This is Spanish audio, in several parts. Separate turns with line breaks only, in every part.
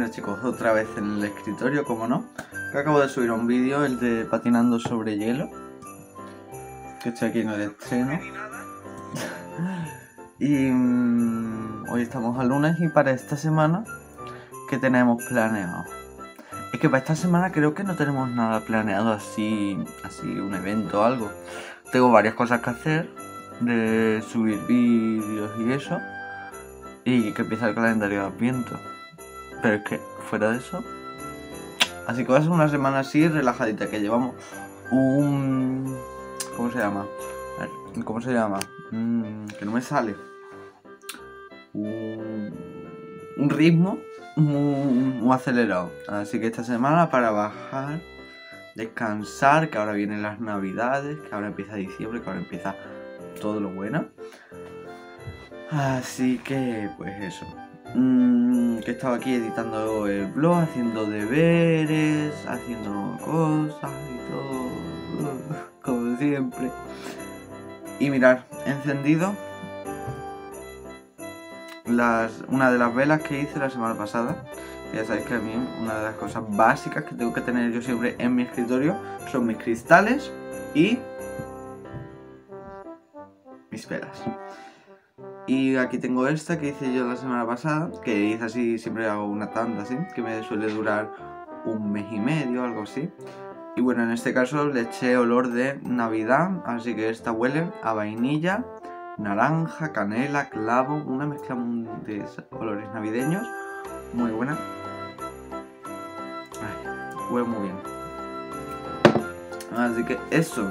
Bueno chicos, otra vez en el escritorio, como no, que acabo de subir un vídeo, el de patinando sobre hielo, que estoy aquí en el estreno. Y hoy estamos a lunes y para esta semana, ¿qué tenemos planeado? Es que para esta semana creo que no tenemos nada planeado así un evento o algo. Tengo varias cosas que hacer, de subir vídeos y eso, y que empieza el calendario de Adviento. Pero es que fuera de eso, así que va a ser una semana así relajadita, que llevamos un... ¿Cómo se llama? A ver, ¿cómo se llama? Que no me sale. Un ritmo muy acelerado. Así que esta semana para bajar, descansar, que ahora vienen las navidades, que ahora empieza diciembre, que ahora empieza todo lo bueno. Así que pues eso. Que estaba aquí editando el blog, haciendo deberes, haciendo cosas y todo, como siempre. Y mirad, he encendido una de las velas que hice la semana pasada. Ya sabéis que a mí una de las cosas básicas que tengo que tener yo siempre en mi escritorio son mis cristales y mis velas. Y aquí tengo esta que hice yo la semana pasada, que hice así, siempre hago una tanda así, que me suele durar un mes y medio, algo así. Y bueno, en este caso le eché olor de Navidad, así que esta huele a vainilla, naranja, canela, clavo, una mezcla de olores navideños, muy buena. Ay, huele muy bien. Así que eso.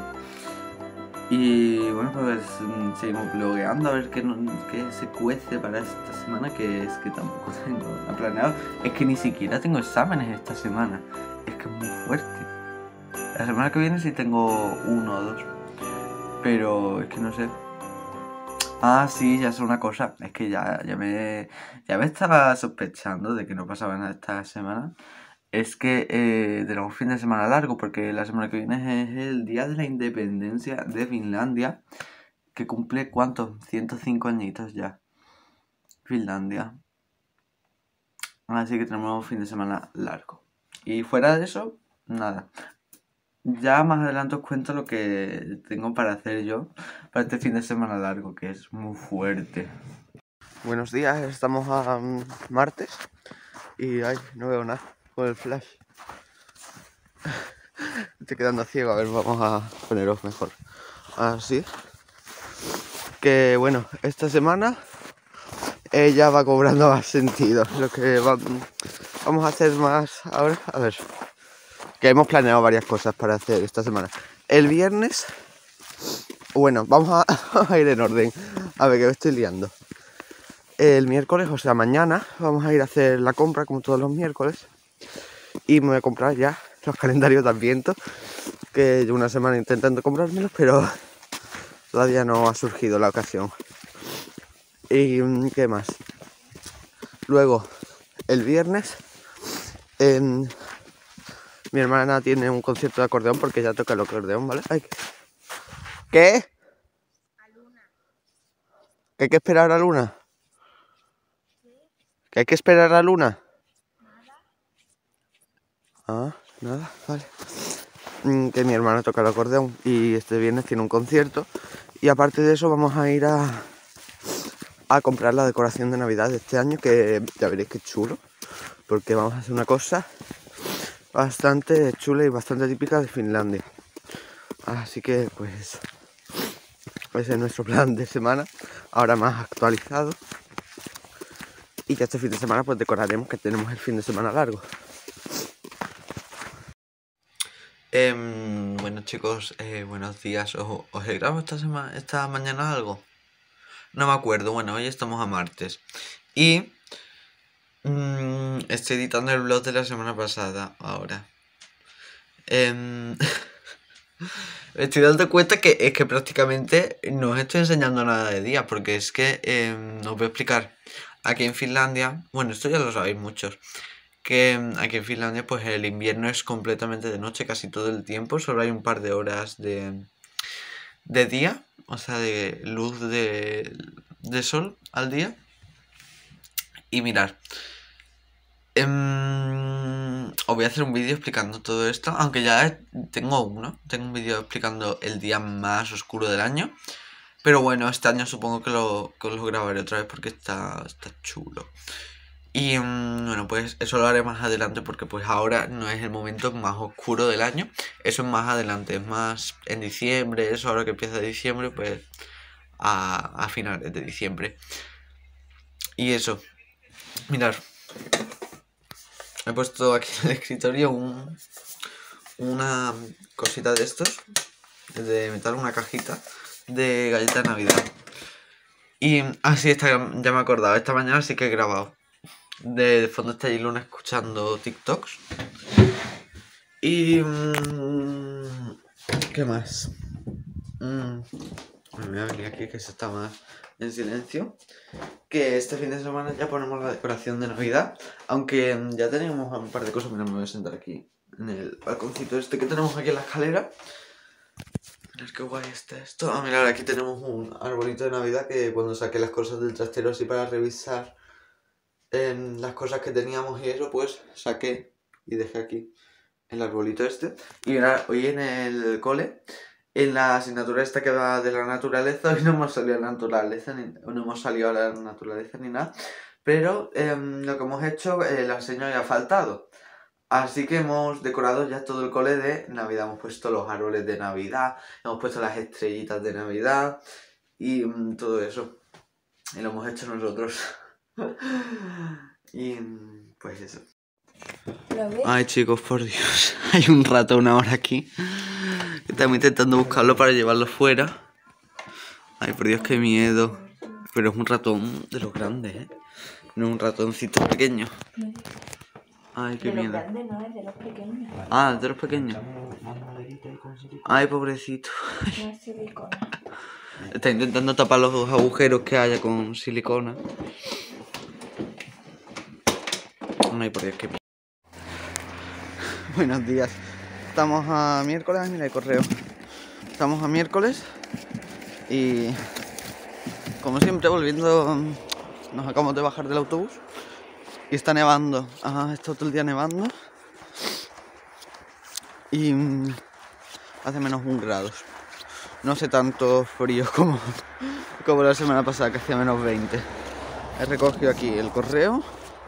Y bueno, pues seguimos blogueando a ver qué se cuece para esta semana, que es que tampoco tengo nada planeado. Es que ni siquiera tengo exámenes esta semana, es que es muy fuerte. La semana que viene sí tengo uno o dos, pero es que no sé. Ah, sí, ya sé una cosa, es que ya me estaba sospechando de que no pasaba nada esta semana. Es que tenemos fin de semana largo, porque la semana que viene es el Día de la Independencia de Finlandia, que cumple, ¿cuántos? 105 añitos ya. Finlandia. Así que tenemos fin de semana largo. Y fuera de eso, nada. Ya más adelante os cuento lo que tengo para hacer yo para este fin de semana largo, que es muy fuerte. Buenos días, estamos a martes y ay, no veo nada con el flash. Estoy quedando ciego, a ver, vamos a poneros mejor. Así que bueno, esta semana ya va cobrando más sentido. Lo que vamos a hacer más ahora, a ver, que hemos planeado varias cosas para hacer esta semana. El viernes, bueno, vamos a ir en orden, a ver que me estoy liando. El miércoles, o sea mañana, vamos a ir a hacer la compra como todos los miércoles. Y me voy a comprar ya los calendarios de Adviento, que llevo una semana intentando comprármelos, pero todavía no ha surgido la ocasión. ¿Y qué más? Luego, el viernes, mi hermana tiene un concierto de acordeón porque ella toca el acordeón, ¿vale? Ay, ¿qué?
A Luna.
¿Que hay que esperar a Luna? ¿Que hay que esperar a Luna?
Nada.
Ah, nada, vale. Que mi hermana toca el acordeón y este viernes tiene un concierto. Y aparte de eso vamos a ir a comprar la decoración de Navidad de este año, que ya veréis que chulo, porque vamos a hacer una cosa bastante chula y bastante típica de Finlandia. Así que pues ese es nuestro plan de semana, ahora más actualizado. Y ya este fin de semana pues decoraremos, que tenemos el fin de semana largo. Bueno chicos, buenos días. ¿Os he grabado esta mañana algo? No me acuerdo. Bueno, hoy estamos a martes. Y estoy editando el vlog de la semana pasada ahora. Me estoy dando cuenta que es que prácticamente no os estoy enseñando nada de día, porque es que os voy a explicar. Aquí en Finlandia, bueno, esto ya lo sabéis muchos, que aquí en Finlandia pues el invierno es completamente de noche casi todo el tiempo, solo hay un par de horas de día, o sea, de luz de sol al día. Y mirar, Os voy a hacer un vídeo explicando todo esto, aunque ya tengo un vídeo explicando el día más oscuro del año. Pero bueno, este año supongo que lo grabaré otra vez porque está chulo. Y bueno, pues eso lo haré más adelante porque pues ahora no es el momento más oscuro del año. Eso es más adelante, es más en diciembre, eso ahora que empieza diciembre, pues a finales de diciembre. Y eso, mirad, he puesto aquí en el escritorio una cosita de estos, de metal, una cajita de galletas de Navidad. Y así ya me he acordado, esta mañana sí que he grabado. De fondo está ahí Luna escuchando TikToks. Y... ¿qué más? Me voy a venir aquí que se está más en silencio. Que este fin de semana ya ponemos la decoración de Navidad. Aunque ya teníamos un par de cosas. Mira, me voy a sentar aquí en el balconcito este que tenemos aquí en la escalera. Mirad qué guay está esto. Ah, mirad, aquí tenemos un arbolito de Navidad que cuando saqué las cosas del trastero así para revisar las cosas que teníamos y eso, pues saqué y dejé aquí el arbolito este. Y mirad, hoy en el cole, en la asignatura esta que va de la naturaleza, hoy no hemos salido a la naturaleza, ni nada. Pero lo que hemos hecho, la señora ya ha faltado. Así que hemos decorado ya todo el cole de Navidad. Hemos puesto los árboles de Navidad, hemos puesto las estrellitas de Navidad y todo eso. Y lo hemos hecho nosotros. Y pues eso. Ay, chicos, por Dios. Hay un ratón ahora aquí. Estamos intentando buscarlo para llevarlo fuera. Ay, por Dios, qué miedo. Pero es un ratón de los grandes, ¿eh? No es un ratoncito pequeño. Ay, qué miedo.
De los grandes no, es de los pequeños.
Ah, de los pequeños. Ay, pobrecito.
No es silicona.
Está intentando tapar los agujeros que haya con silicona. Ay, por Dios, qué miedo. Buenos días. Estamos a miércoles, mira el correo. Estamos a miércoles y como siempre volviendo, nos acabamos de bajar del autobús y está nevando. Está todo el día nevando y hace -1 grados. No hace tanto frío como la semana pasada que hacía -20. He recogido aquí el correo.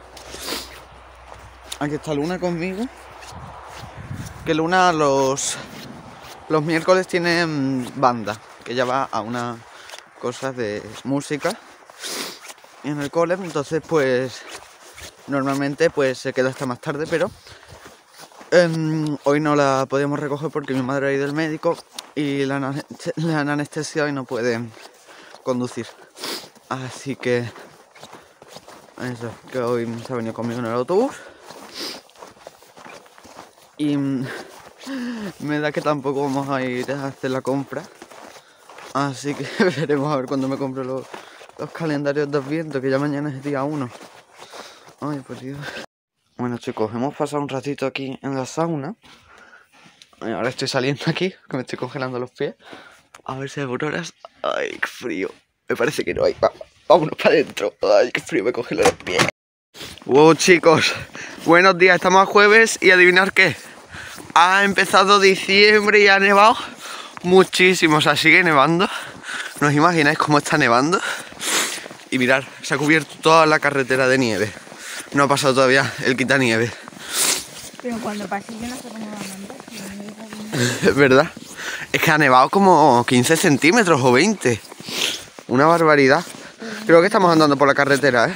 Aquí está Luna conmigo. Que Luna los miércoles tiene banda, que ella va a una cosa de música en el cole, entonces pues normalmente pues se queda hasta más tarde, pero hoy no la podemos recoger porque mi madre ha ido al médico y la han anestesiado y no puede conducir. Así que eso, que hoy se ha venido conmigo en el autobús. Y me da que tampoco vamos a ir a hacer la compra. Así que veremos a ver cuando me compro los calendarios de Adviento, que ya mañana es día 1. Ay, por Dios. Bueno, chicos, hemos pasado un ratito aquí en la sauna. Ahora estoy saliendo aquí, que me estoy congelando los pies. A ver si hay auroras. Ay, qué frío. Me parece que no hay. Vámonos para adentro. Ay, qué frío, me congelo los pies. Wow, chicos. Buenos días, estamos a jueves y adivinar qué. Ha empezado diciembre y ha nevado muchísimo, o sea, sigue nevando. ¿No os imagináis cómo está nevando? Y mirad, se ha cubierto toda la carretera de nieve. No ha pasado todavía el quitanieve.
Pero cuando pase yo no sé cómo va a mandar.
Es verdad. Es que ha nevado como 15 centímetros o 20. Una barbaridad. Creo que estamos andando por la carretera, ¿eh?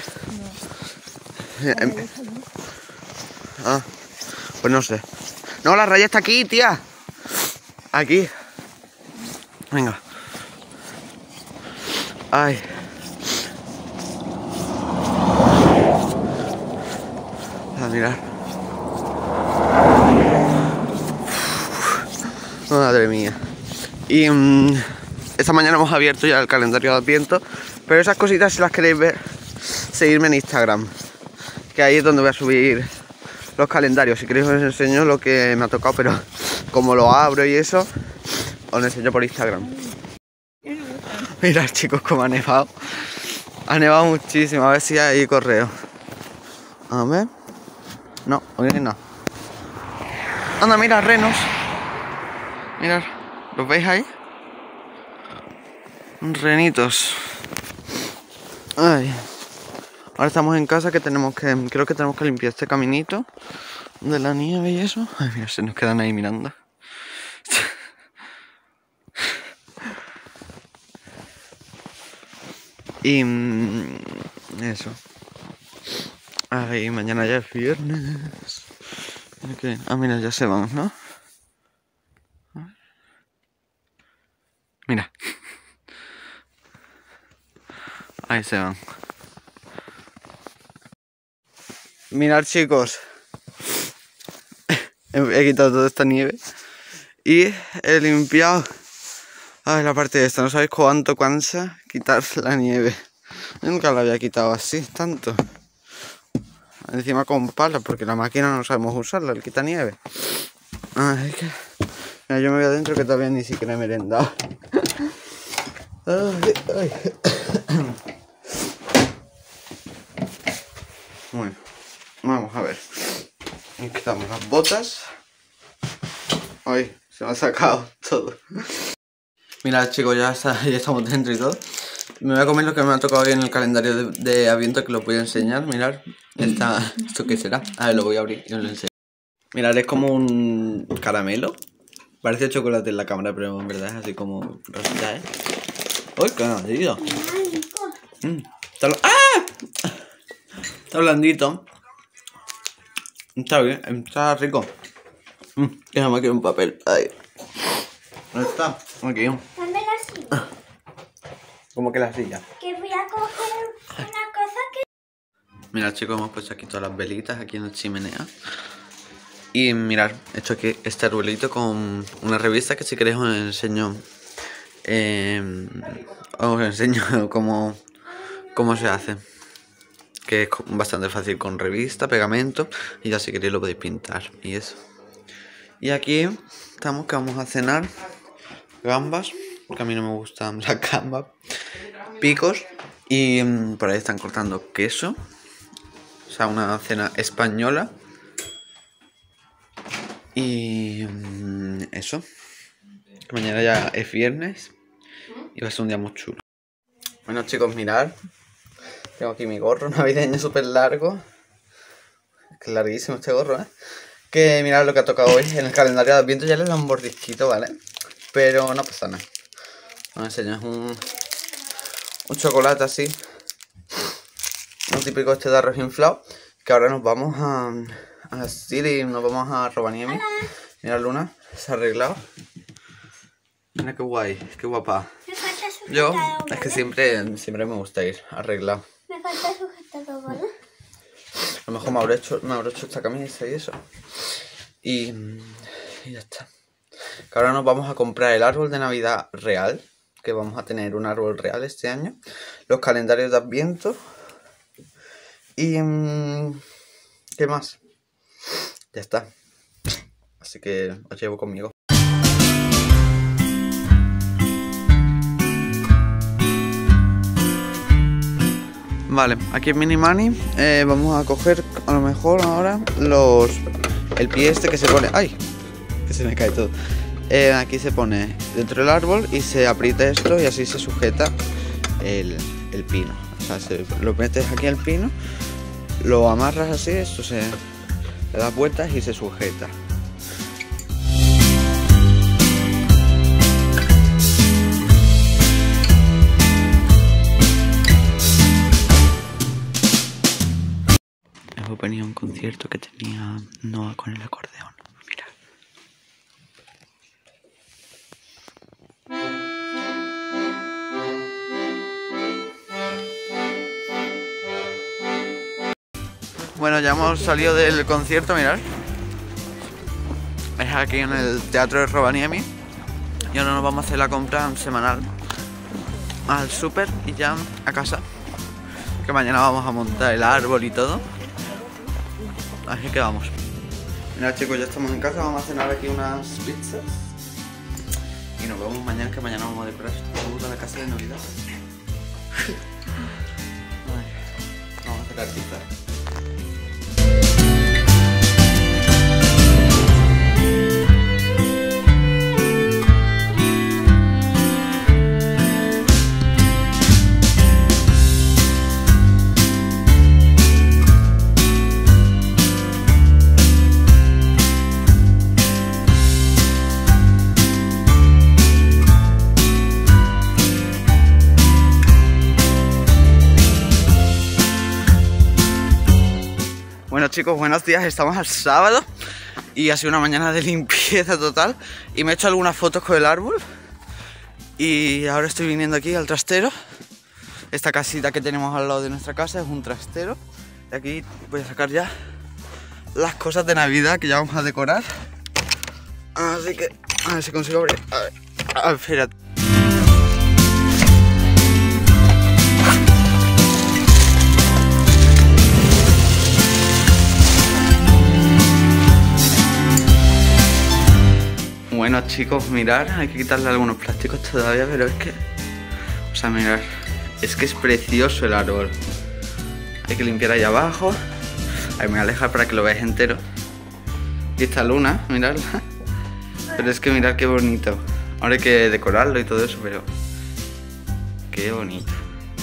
No. Pues no sé. No, la raya está aquí, tía. Aquí. Venga. Ay. A mirar. Madre mía. Y esta mañana hemos abierto ya el calendario de Adviento. Pero esas cositas, si las queréis ver, seguidme en Instagram. Que ahí es donde voy a subir los calendarios. Si queréis os enseño lo que me ha tocado, pero como lo abro y eso, os lo enseño por Instagram. Mirad, chicos, cómo ha nevado. Ha nevado muchísimo. A ver si hay correo. A ver. No, hoy no. Anda, mira, renos. Mirad, ¿los veis ahí? Renitos. Ay. Ahora estamos en casa que creo que tenemos que limpiar este caminito de la nieve y eso. Ay, mira, se nos quedan ahí mirando. Y eso. Ay, mañana ya es viernes. Ah, mira, ya se van, ¿no? Mira. Ahí se van. Mirad, chicos. He quitado toda esta nieve. Y he limpiado. Ay, la parte de esta. No sabéis cuánto cansa quitar la nieve. Yo nunca la había quitado así, tanto. Encima con pala, porque la máquina no sabemos usarla, el quita nieve. Ay, que... Mira, yo me voy adentro que todavía ni siquiera he merendado. Ay, ay. Bueno, vamos a ver. Quitamos las botas. Ay, se me ha sacado todo. Mirad, chicos, ya estamos dentro y todo. Me voy a comer lo que me ha tocado hoy en el calendario de Adviento, que lo voy a enseñar. Mirad, ¿esto qué será? A ver, lo voy a abrir y os lo enseño. Mirad, es como un caramelo. Parece chocolate en la cámara, pero en verdad es así como rosita, ¿eh? ¡Uy, qué blandito! ¡Ah! Está blandito. Está bien, está rico. Ya me queda un papel. Ahí. ¿Dónde está? Aquí.
¿Dónde la silla?
¿Cómo que la silla?
Que voy a coger una cosa que...
Mirad, chicos, hemos puesto aquí todas las velitas aquí en la chimenea. Y mirad, he hecho aquí este arbolito con una revista que si queréis os enseño. Os enseño cómo se hace. Que es bastante fácil con revista, pegamento. Y ya si queréis lo podéis pintar. Y eso. Y aquí estamos que vamos a cenar gambas. Porque a mí no me gustan las gambas. Picos. Y por ahí están cortando queso. O sea, una cena española. Y eso. Que mañana ya es viernes. Y va a ser un día muy chulo. Bueno, chicos, mirad. Tengo aquí mi gorro navideño súper largo. Es larguísimo este gorro, ¿eh? Que mirad lo que ha tocado hoy en el calendario de Adviento. Ya le da un mordisquito, ¿vale? Pero no pasa nada. Os enseño, es un chocolate así. Un típico este de arroz inflado. Que ahora nos vamos a City, nos vamos a Rovaniemi. Mira, Luna, se ha arreglado. Mira qué guay, qué guapa.
Me falta sujetador,
Yo,
¿vale?
es que siempre me gusta ir arreglado.
Me falta sujetador, ¿vale?
A lo mejor me habré hecho esta camisa y eso. Y ya está. Que ahora nos vamos a comprar el árbol de Navidad real. Que vamos a tener un árbol real este año. Los calendarios de Adviento. Y... ¿qué más? Ya está. Así que os llevo conmigo. Vale, aquí en Minimani vamos a coger a lo mejor ahora el pie este que se pone... ¡Ay! Que se me cae todo. Aquí se pone dentro del árbol y se aprieta esto y así se sujeta el pino. O sea, lo metes aquí al pino, lo amarras así, esto le das vueltas y se sujeta. Hemos venido a un concierto que tenía Noah con el acordeón. Mira. Bueno, ya hemos salido del concierto, mirad. Es aquí en el Teatro de Rovaniemi. Y ahora nos vamos a hacer la compra semanal al súper y ya a casa. Que mañana vamos a montar el árbol y todo. Así que vamos. Mira, chicos, ya estamos en casa. Vamos a cenar aquí unas pizzas. Y nos vemos mañana, que mañana vamos a decorar toda la casa de Navidad. Vamos a sacar pizzas. chicos, buenos días, estamos al sábado y ha sido una mañana de limpieza total y me he hecho algunas fotos con el árbol y ahora estoy viniendo aquí al trastero. Esta casita que tenemos al lado de nuestra casa es un trastero y aquí voy a sacar ya las cosas de Navidad que ya vamos a decorar. Así que a ver si consigo abrir. A ver, espérate. Bueno chicos, mirad, hay que quitarle algunos plásticos todavía, pero es que... O sea, mirad, es que es precioso el árbol. Hay que limpiar ahí abajo. Ahí me voy a alejar para que lo veáis entero. Y esta luna, miradla. Pero es que mirad qué bonito. Ahora hay que decorarlo y todo eso, pero... Qué bonito.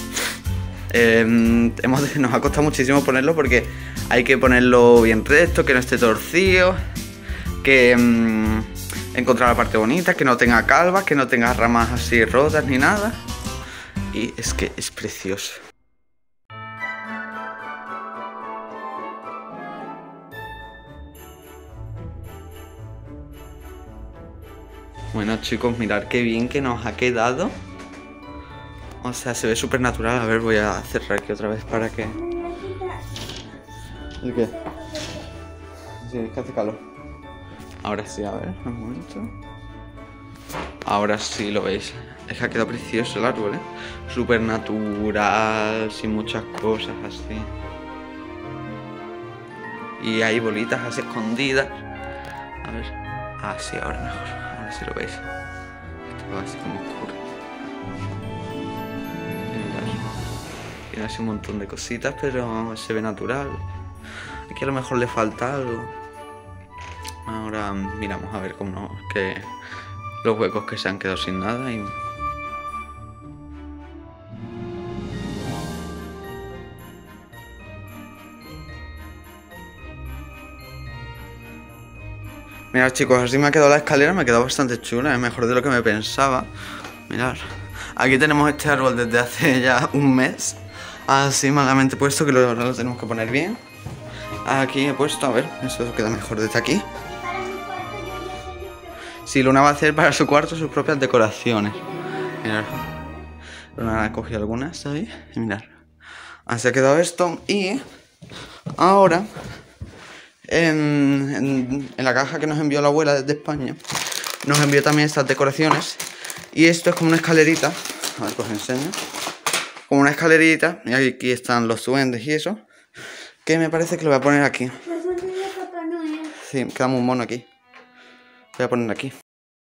Nos ha costado muchísimo ponerlo porque hay que ponerlo bien recto, que no esté torcido, que... encontrar la parte bonita, que no tenga calvas, que no tenga ramas así rotas ni nada. Y es que es precioso. Bueno chicos, mirad qué bien que nos ha quedado. O sea, se ve súper natural. A ver, voy a cerrar aquí otra vez para que... ¿El qué? Sí, es que hace calor. Ahora sí, a ver, un momento. Ahora sí lo veis. Es que ha quedado precioso el árbol, ¿eh? Súper natural, sin muchas cosas así. Y hay bolitas así escondidas. A ver. Ah, sí, ahora mejor. Ahora sí lo veis. Estaba así como oscuro. Tiene así un montón de cositas, pero se ve natural. Aquí a lo mejor le falta algo. Ahora miramos a ver cómo que los huecos que se han quedado sin nada y... Mirad chicos, así me ha quedado la escalera, me ha quedado bastante chula, es mejor de lo que me pensaba. Mirad, aquí tenemos este árbol desde hace ya un mes, así malamente puesto que ahora lo tenemos que poner bien. Aquí he puesto, a ver, eso queda mejor desde aquí. Sí, Luna va a hacer para su cuarto sus propias decoraciones. Mirad. Luna ha cogido algunas ahí. Y mirad. Así ha quedado esto. Y ahora, en la caja que nos envió la abuela desde España, nos envió también estas decoraciones. Y esto es como una escalerita. A ver, os enseño. Como una escalerita. Y aquí están los duendes y eso. Que me parece que lo voy a poner aquí.
Los duendes de Papá Noel.
Sí, queda muy mono aquí. Voy a poner aquí.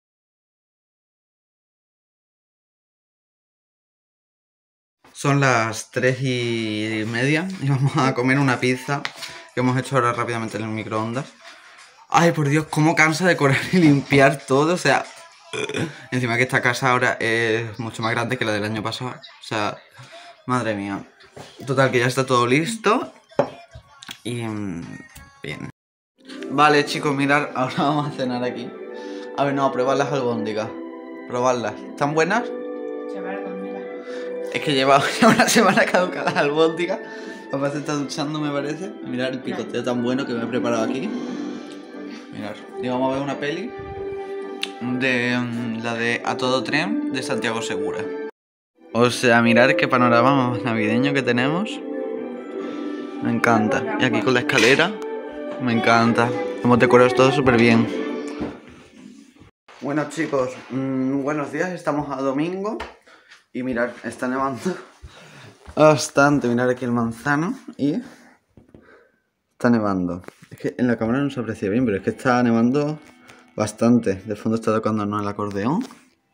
Son las 3:30 y vamos a comer una pizza que hemos hecho ahora rápidamente en el microondas. Ay, por Dios, cómo cansa decorar y limpiar todo, o sea... Encima que esta casa ahora es mucho más grande que la del año pasado. O sea, madre mía. Total, que ya está todo listo. Y... bien. Vale, chicos, mirad, ahora vamos a cenar aquí. A ver, no, a probar las albóndigas. Probarlas. ¿Están buenas? Es que lleva una semana caduca las albóndigas. Papá se está duchando, me parece. Mirad el picoteo tan bueno que me he preparado aquí. Mirad. Y vamos a ver una peli de la de A Todo Tren de Santiago Segura. O sea, mirad qué panorama más navideño que tenemos. Me encanta. Y aquí con la escalera. Me encanta. Hemos decorado todo súper bien. Bueno chicos, buenos días. Estamos a domingo. Y mirad, está nevando bastante. Mirad aquí el manzano y está nevando. Es que en la cámara no se aprecia bien, pero es que está nevando bastante. De fondo está tocándonos el acordeón.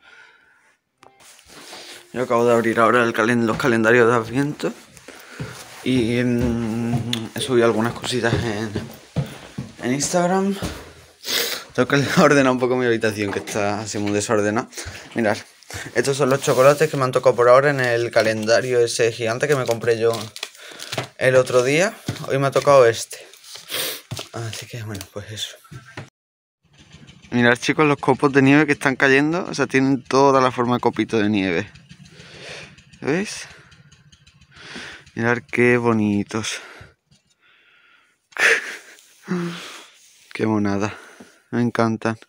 Yo acabo de abrir ahora los calendarios de Adviento. Y he subido algunas cositas en Instagram. Tengo que ordenar un poco mi habitación, que está así muy desordenada. Mirad. Estos son los chocolates que me han tocado por ahora en el calendario ese gigante que me compré yo el otro día. Hoy me ha tocado este. Así que bueno, pues eso. Mirad chicos los copos de nieve que están cayendo. O sea, tienen toda la forma de copito de nieve. ¿Veis? Mirad qué bonitos. Qué monada. Me encantan.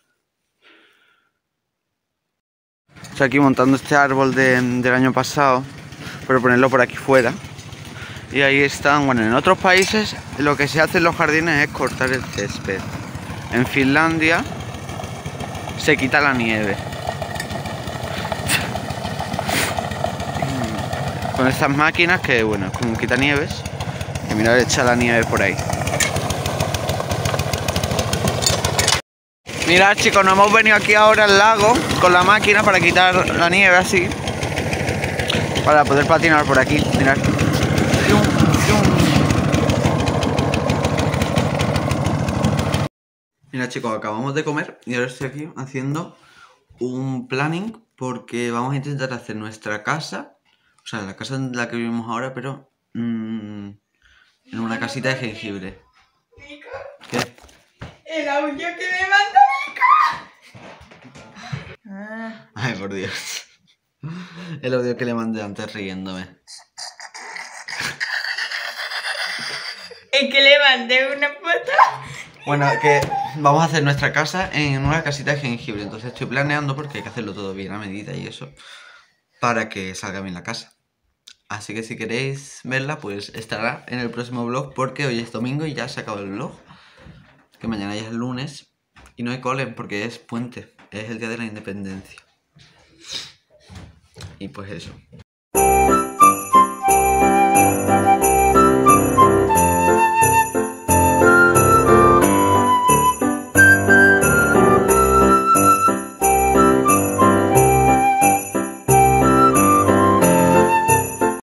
Estoy aquí montando este árbol del año pasado. Para ponerlo por aquí fuera. Y ahí están, bueno, en otros países lo que se hace en los jardines es cortar el césped. En Finlandia se quita la nieve. Con estas máquinas que, bueno, es como quitanieves. Y mirad, echa la nieve por ahí. Mirad, chicos, nos hemos venido aquí ahora al lago con la máquina para quitar la nieve así. Para poder patinar por aquí, mirad. Mira, chicos, acabamos de comer y ahora estoy aquí haciendo un planning porque vamos a intentar hacer nuestra casa, o sea, la casa en la que vivimos ahora, pero en una casita de jengibre.
Nico,
¿Qué?
el audio que me manda Nico.
Ay, por Dios. El audio que le mandé antes riéndome.
Es que le mandé una foto.
Bueno, que vamos a hacer nuestra casa en una casita de jengibre. Entonces estoy planeando porque hay que hacerlo todo bien a medida y eso para que salga bien la casa. Así que si queréis verla, pues estará en el próximo vlog porque hoy es domingo y ya se acaba el vlog. Que mañana ya es lunes y no hay cole porque es puente. Es el día de la independencia. Y pues eso.